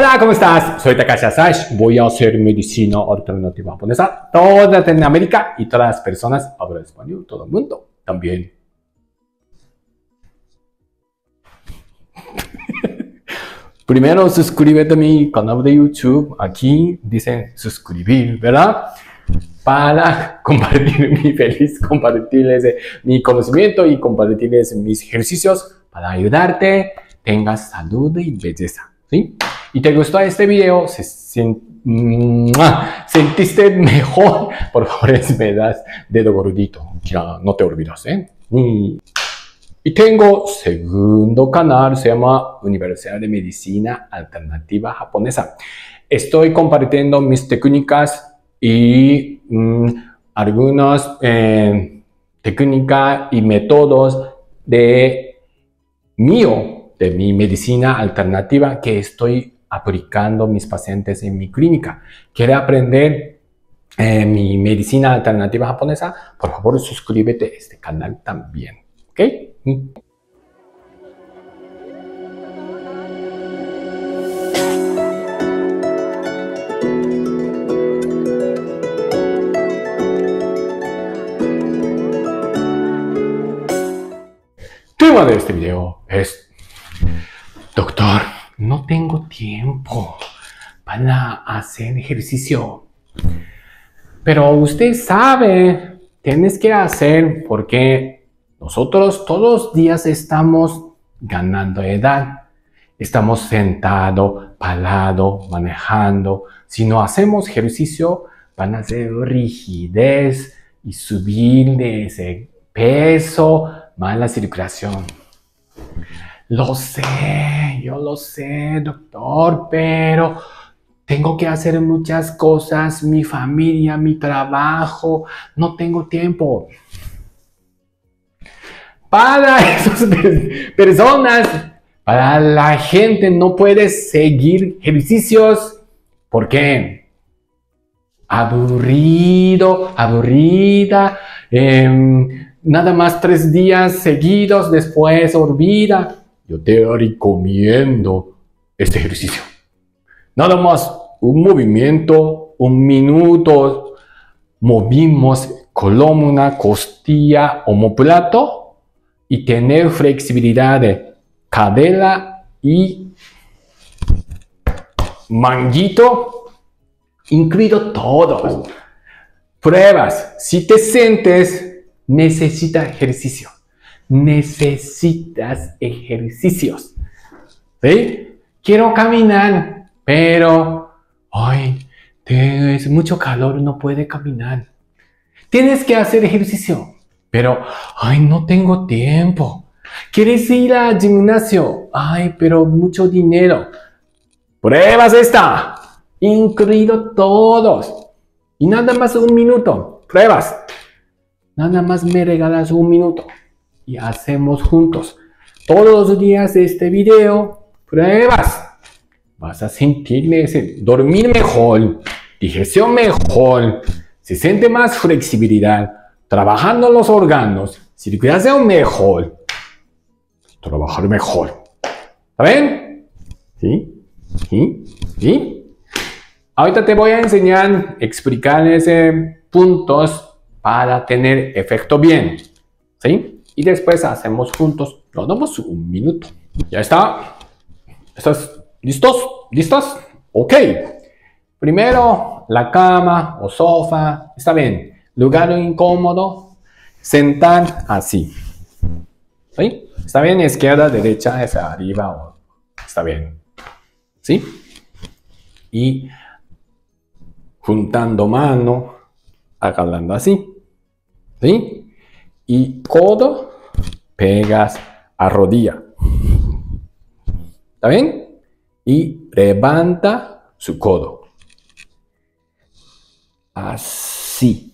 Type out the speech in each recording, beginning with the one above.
Hola, ¿cómo estás? Soy Takashi Asashi. Voy a hacer medicina alternativa japonesa. Toda Latinoamérica y todas las personas hablan español, todo el mundo también. Primero, suscríbete a mi canal de YouTube. Aquí dice suscribir, ¿verdad? Para compartirles mi conocimiento y compartirles mis ejercicios para ayudarte, tengas salud y belleza, ¿sí? Y te gustó este video, sentiste mejor, por favor, me das dedo gordito, ya no te olvidas, ¿eh? Y tengo segundo canal, se llama Universidad de Medicina Alternativa Japonesa. Estoy compartiendo mis técnicas y algunas técnicas y métodos de mi medicina alternativa que estoy aplicando a mis pacientes en mi clínica. ¿Quiere aprender mi medicina alternativa japonesa? Por favor, suscríbete a este canal también, ¿ok? El tema de este video es: doctor, no tengo tiempo para hacer ejercicio. Pero usted sabe, tienes que hacer porque nosotros todos los días estamos ganando edad. Estamos sentados, parados, manejando. Si no hacemos ejercicio, van a hacer rigidez y subir de ese peso, mala circulación. Lo sé, yo lo sé, doctor, pero tengo que hacer muchas cosas, mi familia, mi trabajo, no tengo tiempo. Para esas personas, para la gente no puede seguir ejercicios. ¿Por qué? Aburrido, aburrida, nada más 3 días seguidos, después olvida. Yo te recomiendo este ejercicio. Nada más un movimiento, 1 minuto, movimos columna, costilla, omóplato y tener flexibilidad de cadera y manguito, incluido todos. Pruebas, si te sientes, necesitas ejercicio. Necesitas ejercicios. ¿Sí? Quiero caminar, pero ay, es mucho calor, no puede caminar. Tienes que hacer ejercicio, pero ay, no tengo tiempo. ¿Quieres ir al gimnasio? Ay, pero mucho dinero. Pruebas esta, incluido todos. Y nada más 1 minuto. Pruebas. Nada más me regalas 1 minuto. Y hacemos juntos. Todos los días de este video, pruebas. Vas a sentir dormir mejor, digestión mejor, se siente más flexibilidad, trabajando los órganos, circulación mejor, trabajar mejor. ¿Está bien? ¿Sí? ¿Sí? ¿Sí? Ahorita te voy a enseñar, explicarles puntos para tener efecto bien. ¿Sí? Y después hacemos juntos, nos damos 1 minuto. ¿Ya está? ¿Estás listos? ¿Listas? Ok. Primero, la cama o sofá. Está bien. Lugar incómodo. Sentar así. ¿Sí? Está bien, izquierda, derecha, hacia arriba. Está bien. ¿Sí? Y juntando mano, agarrando así. ¿Sí? Y codo, pegas a rodilla. ¿Está bien? Y levanta su codo. Así.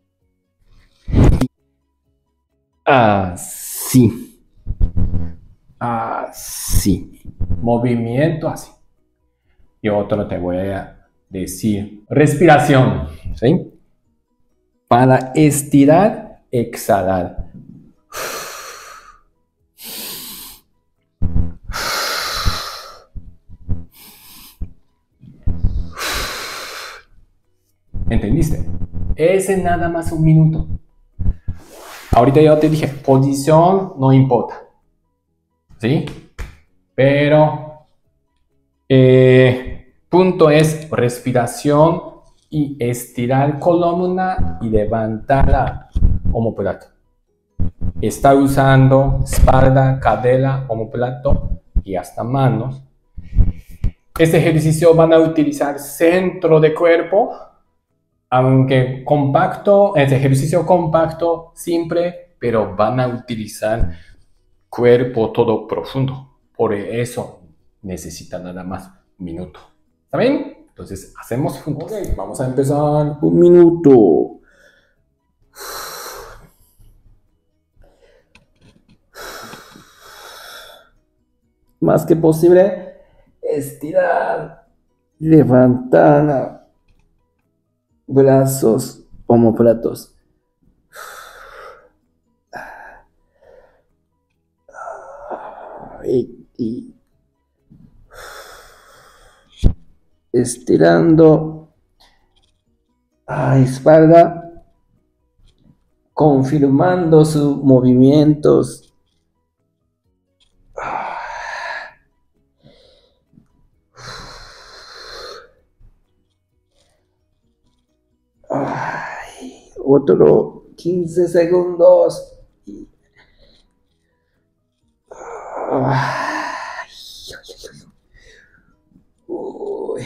Así. Así. Movimiento así. Y otro te voy a decir. Respiración. ¿Sí? Para estirar, exhalar. ¿Entendiste? Ese nada más un minuto. Ahorita yo te dije, posición no importa. ¿Sí? Pero punto es respiración y estirar columna y levantar la omóplato. Está usando espalda, cadera, omóplato y hasta manos. Este ejercicio van a utilizar centro de cuerpo, aunque compacto, es ejercicio compacto, simple, pero van a utilizar cuerpo todo profundo. Por eso necesita nada más un minuto. ¿Está bien? Entonces hacemos juntos. Okay, vamos a empezar. Un minuto. Más que posible, estirar, levantar brazos, omóplatos. Y estirando espalda, confirmando sus movimientos. Otro 15 segundos. Uy.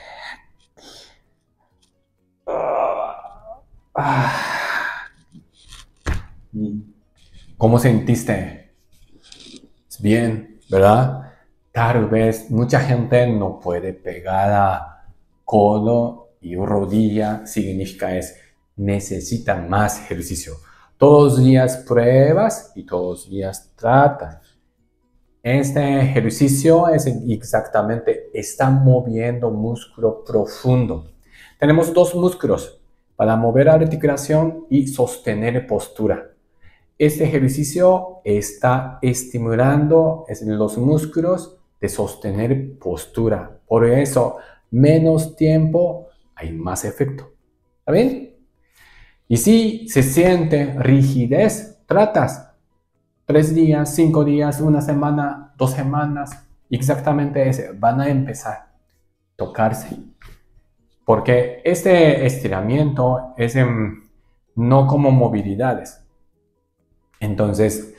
¿Cómo sentiste? Bien, ¿verdad? Tal vez mucha gente no puede pegar a codo y rodilla. Significa necesita más ejercicio. Todos los días pruebas y todos los días tratas. Este ejercicio es exactamente, está moviendo músculo profundo. Tenemos dos músculos para mover la articulación y sostener postura. Este ejercicio está estimulando los músculos de sostener postura. Por eso, menos tiempo, hay más efecto. ¿Está bien? Y si se siente rigidez, tratas 3 días, 5 días, 1 semana, 2 semanas, exactamente ese. Van a empezar a tocarse. Porque este estiramiento es no como movilidades. Entonces,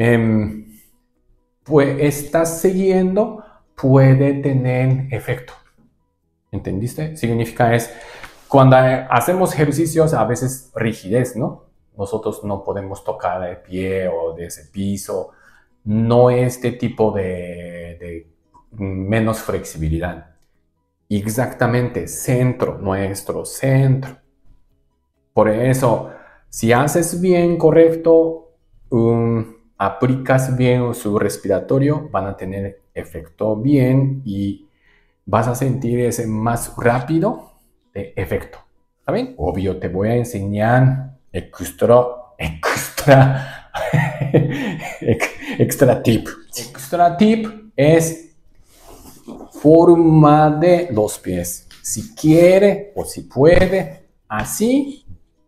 pues estás siguiendo, puede tener efecto. ¿Entendiste? Significa cuando hacemos ejercicios, a veces rigidez, ¿no? Nosotros no podemos tocar el pie o de ese piso. No este tipo de menos flexibilidad. Exactamente, centro, nuestro centro. Por eso, si haces bien, correcto, aplicas bien su respiratorio, van a tener efecto bien y vas a sentir ese más rápido de efecto. ¿Está bien? Obvio, te voy a enseñar extra tip. Extra tip es forma de los pies. Si quiere o si puede, así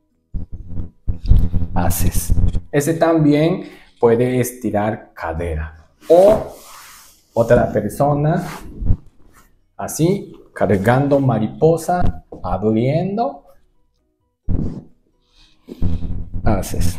haces. Ese también puede estirar cadera. O otra persona, así, cargando mariposa, abriendo. Haces.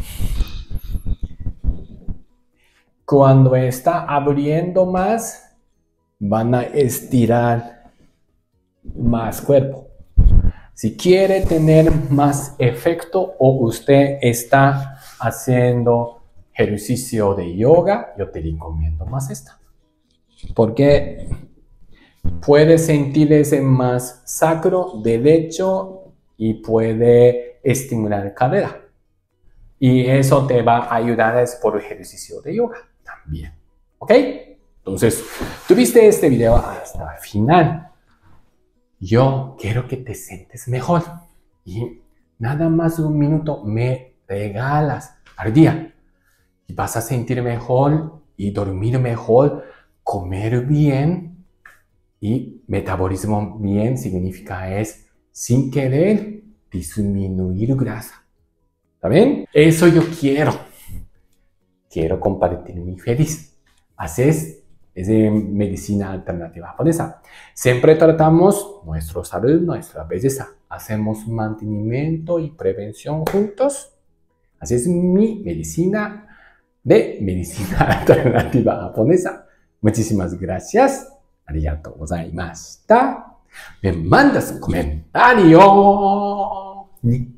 Cuando está abriendo más, van a estirar más cuerpo. Si quiere tener más efecto o usted está haciendo ejercicio de yoga, yo te recomiendo más esta. Porque puede sentir ese más sacro, derecho y puede estimular cadera. Y eso te va a ayudar por ejercicio de yoga también. ¿Ok? Entonces, tuviste este video hasta el final. Yo quiero que te sientes mejor. Y nada más un minuto me regalas al día. Y vas a sentir mejor y dormir mejor, comer bien. Y metabolismo bien significa sin querer disminuir grasa. ¿Está bien? Eso yo quiero. Quiero compartirme feliz. Así es de medicina alternativa japonesa. Siempre tratamos nuestra salud, nuestra belleza. Hacemos mantenimiento y prevención juntos. Así es mi medicina alternativa japonesa. Muchísimas gracias. Arigatou gozaimashita. Me mandas un comentario.